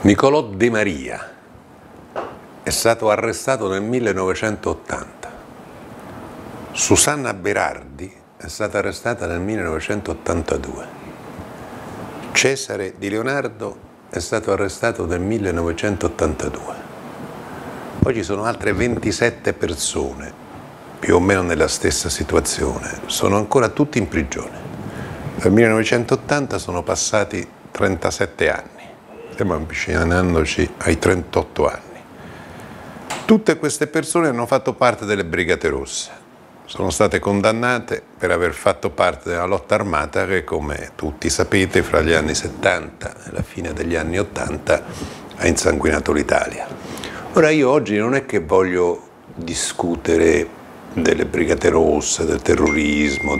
Nicolò De Maria è stato arrestato nel 1980. Susanna Berardi è stata arrestata nel 1982. Cesare Di Leonardo è stato arrestato nel 1982. Poi ci sono altre 27 persone, più o meno nella stessa situazione, sono ancora tutti in prigione. Dal 1980 sono passati 37 anni. Stiamo avvicinandoci ai 38 anni. Tutte queste persone hanno fatto parte delle Brigate Rosse, sono state condannate per aver fatto parte della lotta armata che, come tutti sapete, fra gli anni 70 e la fine degli anni 80 ha insanguinato l'Italia. Ora io oggi non è che voglio discutere delle Brigate Rosse, del terrorismo,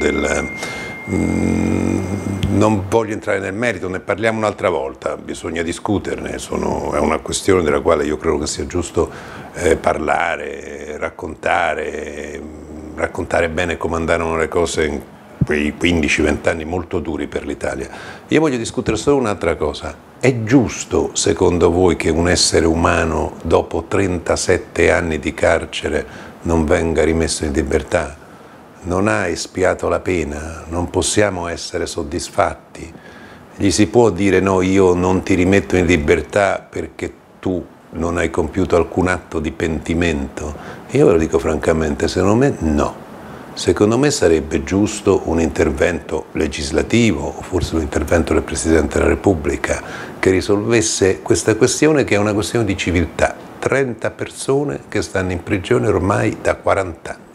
non voglio entrare nel merito, ne parliamo un'altra volta, bisogna discuterne, è una questione della quale io credo che sia giusto parlare, raccontare bene come andarono le cose in quei 15-20 anni molto duri per l'Italia. Io voglio discutere solo un'altra cosa. È giusto, secondo voi, che un essere umano dopo 37 anni di carcere non venga rimesso in libertà? Non ha espiato la pena, non possiamo essere soddisfatti. Gli si può dire no, io non ti rimetto in libertà perché tu non hai compiuto alcun atto di pentimento? Io ve lo dico francamente, secondo me no. Secondo me sarebbe giusto un intervento legislativo, o forse un intervento del Presidente della Repubblica, che risolvesse questa questione, che è una questione di civiltà. 30 persone che stanno in prigione ormai da 40 anni.